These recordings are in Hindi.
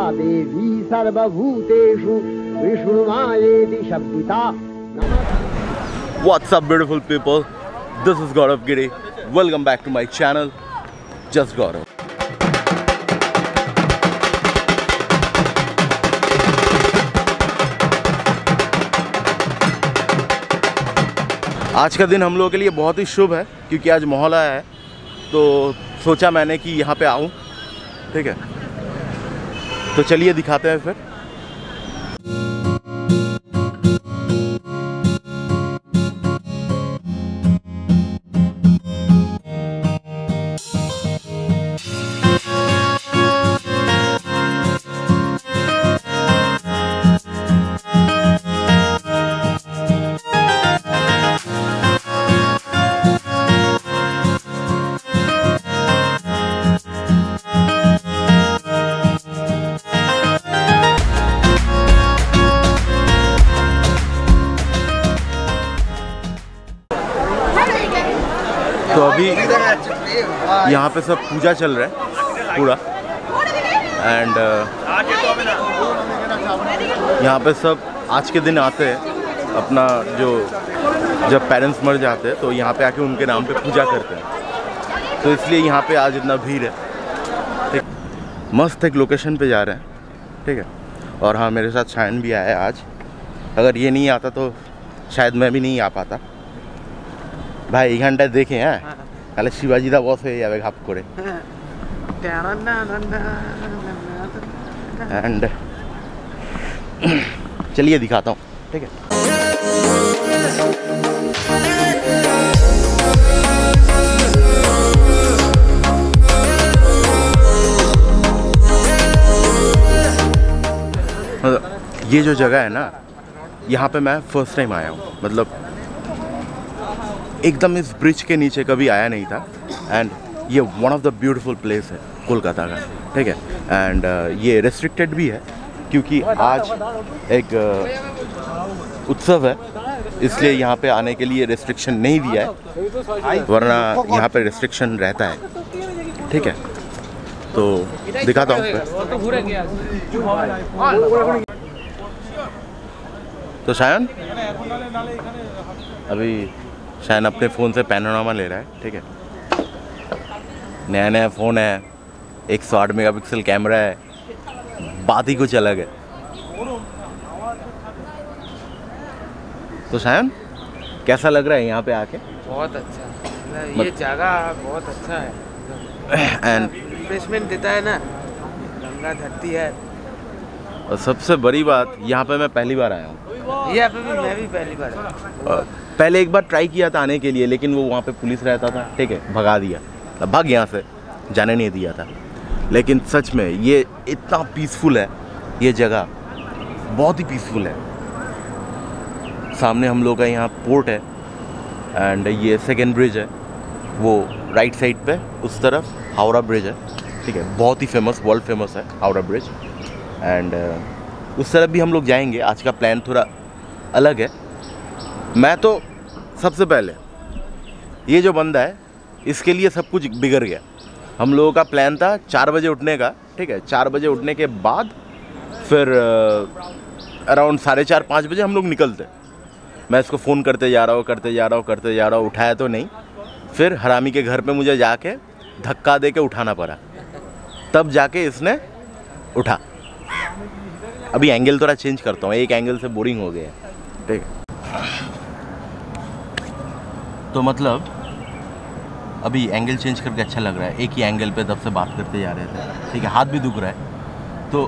देवी सर्वभूतेषु विष्णुमायेति शब्दिता। What's up beautiful people? This is Gaurav Giri. Welcome back to my channel, Just Gaurav. आज का दिन हम लोगों के लिए बहुत ही शुभ है क्योंकि आज मोहल्ला है, तो सोचा मैंने कि यहाँ पे आऊँ। ठीक है, तो चलिए दिखाते हैं फिर। तो अभी यहाँ पे सब पूजा चल रहा है पूरा, एंड यहाँ पे सब आज के दिन आते हैं अपना जब पेरेंट्स मर जाते हैं तो यहाँ पे आके उनके नाम पे पूजा करते हैं, तो इसलिए यहाँ पे आज इतना भीड़ है। ठीक, मस्त एक लोकेशन पे जा रहे हैं। ठीक है, और हाँ मेरे साथ शायन भी आया है आज। अगर ये नहीं आता तो शायद मैं भी नहीं आ पाता। भाई एक घंटा देखे हैं कल शिवाजी दा बॉस है यावे घाप करे एंड चलिए दिखाता हूँ। ठीक है, ये जो जगह है ना, यहाँ पे मैं फर्स्ट टाइम आया हूँ। मतलब एकदम इस ब्रिज के नीचे कभी आया नहीं था, एंड ये one of the beautiful place है कोलकाता का। ठीक है, एंड ये रेस्ट्रिक्टेड भी है क्योंकि आज एक उत्सव है, इसलिए यहाँ पे आने के लिए रेस्ट्रिक्शन नहीं दिया है, वरना यहाँ पे रेस्ट्रिक्शन रहता है। ठीक है, तो दिखाता हूँ फिर। तो शायन अभी शायन अपने फ़ोन से पैनोरामा ले रहा है। ठीक है, नया नया फ़ोन है, 108 मेगापिक्सल कैमरा है, बात ही कुछ अलग है। तो शायन कैसा लग रहा है यहाँ पे आके? बहुत अच्छा, ये जगह बहुत अच्छा है एंड रिफ्रेशमेंट देता है ना, गंगा धरती है। और सबसे बड़ी बात, यहाँ पे मैं पहली बार आया हूँ। यहाँ पे भी मैं भी पहली बार आया। पहले एक बार ट्राई किया था आने के लिए, लेकिन वो वहाँ पे पुलिस रहता था। ठीक है, भगा दिया, भाग यहाँ से, जाने नहीं दिया था। लेकिन सच में ये इतना पीसफुल है, ये जगह बहुत ही पीसफुल है। सामने हम लोग का यहाँ पोर्ट है, एंड ये सेकेंड ब्रिज है, वो राइट साइड पे उस तरफ हावड़ा ब्रिज है। ठीक है, बहुत ही फेमस, वर्ल्ड फेमस है हावड़ा ब्रिज, एंड उस तरफ भी हम लोग जाएंगे। आज का प्लान थोड़ा अलग है। मैं तो सबसे पहले ये जो बंदा है इसके लिए सब कुछ बिगड़ गया। हम लोगों का प्लान था 4 बजे उठने का। ठीक है, 4 बजे उठने के बाद फिर अराउंड 4:30-5 बजे हम लोग निकलते। मैं इसको फ़ोन करते जा रहा हूँ, उठाया तो नहीं। फिर हरामी के घर पे मुझे जाके धक्का दे के उठाना पड़ा, तब जाके इसने उठा। अभी एंगल थोड़ा चेंज करता हूँ, एक एंगल से बोरिंग हो गया। ठीक है, तो मतलब अभी एंगल चेंज करके अच्छा लग रहा है। एक ही एंगल पे तब से बात करते जा रहे थे। ठीक है, हाथ भी दुख रहा है। तो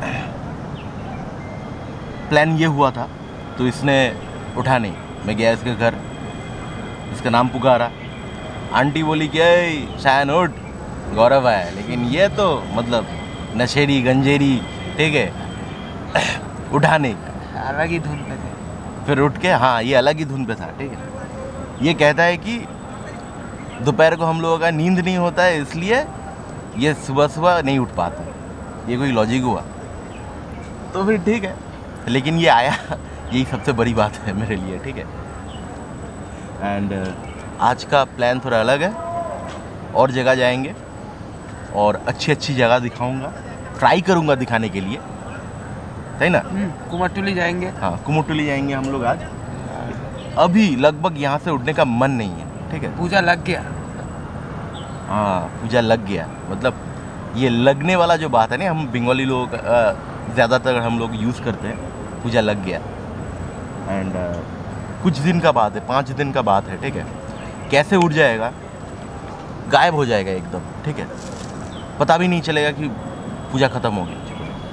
प्लान ये हुआ था, तो इसने उठा नहीं। मैं गया इसके घर, इसका नाम पुकारा, आंटी बोली कि शायन उठ, गौरव आया। लेकिन ये तो मतलब नशेड़ी गंजेरी, ठीक है, उठा नहीं, अलग ही धुन पे थे। फिर उठ के, हाँ ये अलग ही धुन पे था। ठीक है, ये कहता है कि दोपहर को हम लोगों का नींद नहीं होता है, इसलिए ये सुबह सुबह नहीं उठ पाता। ये कोई लॉजिक हुआ? तो फिर ठीक है, लेकिन ये आया, यही सबसे बड़ी बात है मेरे लिए। ठीक है, एंड आज का प्लान थोड़ा अलग है, और जगह जाएंगे और अच्छी अच्छी जगह दिखाऊंगा। ट्राई करूँगा दिखाने के लिए, है ना। कुमारटुली जाएंगे। हाँ, कुमारटुली जाएंगे हम लोग आज। अभी लगभग यहाँ से उठने का मन नहीं है, ठीक है। पूजा लग गया। हाँ, पूजा लग गया, मतलब ये लगने वाला जो बात है ना, हम बंगाली लोग ज़्यादातर हम लोग यूज़ करते हैं, पूजा लग गया। एंड कुछ दिन का बात है, 5 दिन का बात है, ठीक है। कैसे उठ जाएगा, गायब हो जाएगा एकदम, ठीक है। पता भी नहीं चलेगा कि पूजा ख़त्म हो गई।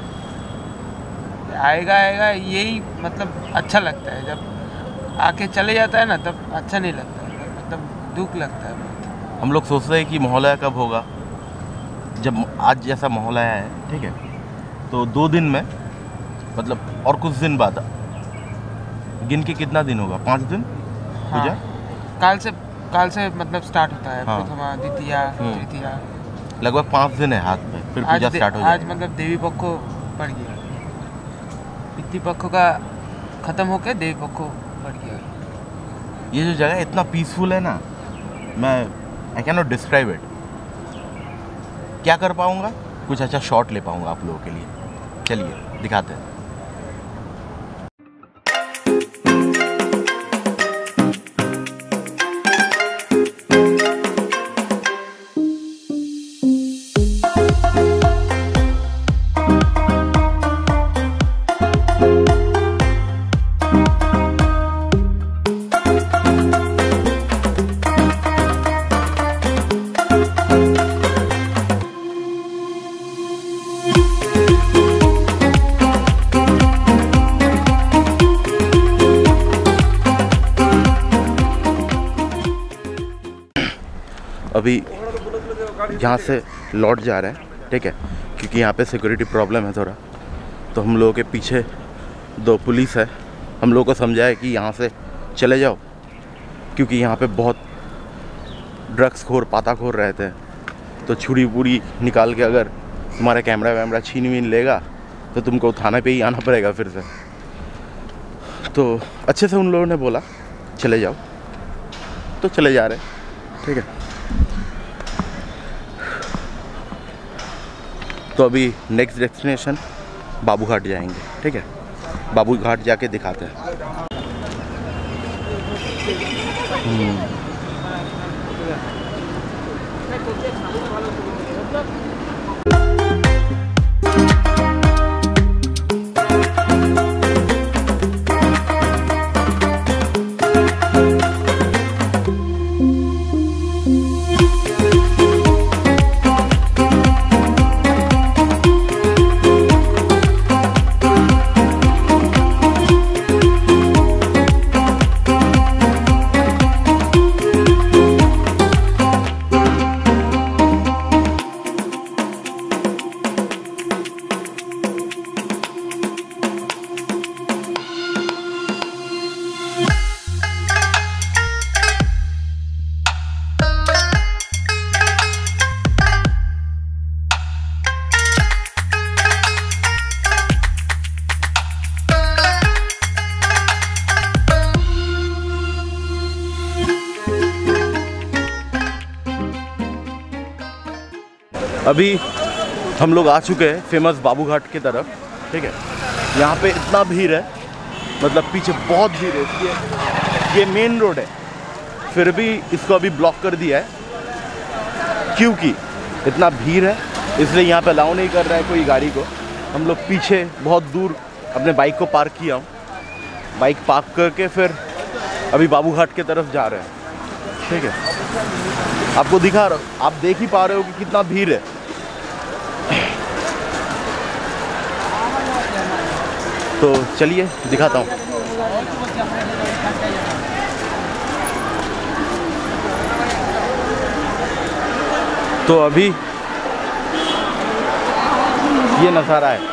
आएगा यही मतलब अच्छा लगता है, जब आके चले जाता है ना तब अच्छा नहीं लगता है, मतलब दुख लगता है बहुत। हम लोग सोचते हैं कि मोहल्ला कब होगा, जब आज जैसा मोहल्ला है, ठीक है। तो 2 दिन में, मतलब और कुछ दिन बाद, गिन के कितना दिन होगा, 5 दिन पूजा। हाँ, काल से मतलब स्टार्ट होता है। हाँ। प्रथमा, द्वितीया, तृतीया, लगभग 5 दिन है हाथ में, फिर पूजा स्टार्ट हो आज जाएगी। मतलब देवी पक्ष पड़ गया, पितृ पक्ष का खत्म होकर देवी पक्ष पड़ गया। ये जो जगह इतना पीसफुल है ना, I can not describe it. क्या कर पाऊँगा, कुछ अच्छा शॉट ले पाऊँगा आप लोगों के लिए। चलिए दिखाते हैं। अभी यहाँ से लौट जा रहे हैं, ठीक है, क्योंकि यहाँ पे सिक्योरिटी प्रॉब्लम है थोड़ा। तो हम लोगों के पीछे 2 पुलिस है, हम लोगों को समझाया कि यहाँ से चले जाओ, क्योंकि यहाँ पे बहुत ड्रग्स खोर, पाताखोर रहते हैं। तो छुरी पूरी निकाल के अगर तुम्हारा कैमरा वैमरा छीन वीन लेगा तो तुमको थाने पे ही आना पड़ेगा फिर से। तो अच्छे से उन लोगों ने बोला चले जाओ, तो चले जा रहे, ठीक है। तो अभी नेक्स्ट डेस्टिनेशन बाबू घाट जाएंगे, ठीक है। बाबू घाट जाके दिखाते हैं। अभी हम लोग आ चुके हैं फेमस बाबू घाट की तरफ, ठीक है। यहाँ पे इतना भीड़ है, मतलब पीछे बहुत भीड़ है। ये मेन रोड है, फिर भी इसको अभी ब्लॉक कर दिया है क्योंकि इतना भीड़ है, इसलिए यहाँ पे अलाउ नहीं कर रहा है कोई गाड़ी को। हम लोग पीछे बहुत दूर अपने बाइक को पार्क किया हूँ, बाइक पार्क करके फिर अभी बाबू घाट की तरफ जा रहे हैं, ठीक है। आपको दिखा रहा हूँ, आप देख ही पा रहे हो कि कितना भीड़ है। तो चलिए दिखाता हूँ। तो अभी ये नज़ारा है।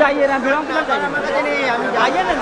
जाइए ना बिलोंग किधर जाइए आइए ना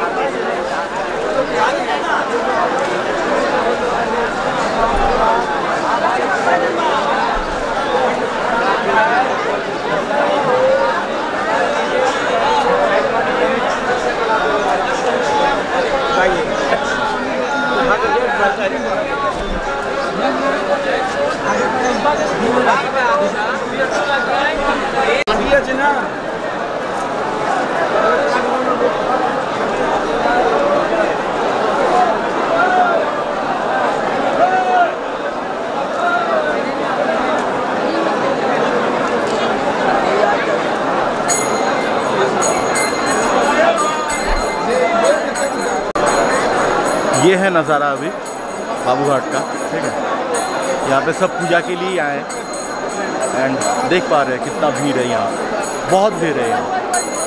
ये है नज़ारा अभी बाबूघाट का, ठीक है। यहाँ पे सब पूजा के लिए आए एंड देख पा रहे हैं कितना भीड़ है यहाँ, बहुत भीड़ है यहाँ।